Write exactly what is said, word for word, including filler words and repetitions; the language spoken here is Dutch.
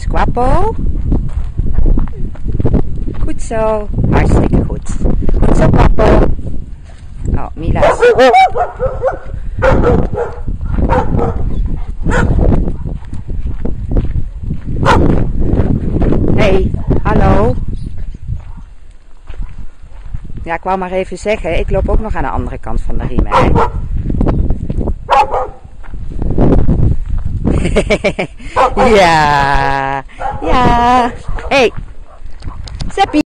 Kwappo. Goed zo. Hartstikke goed. Goed zo, Kwappo. Oh, Mila is... Hey, hallo. Ja, ik wou maar even zeggen, ik loop ook nog aan de andere kant van de riem, hè. Ja, ja. Hey, Seppi.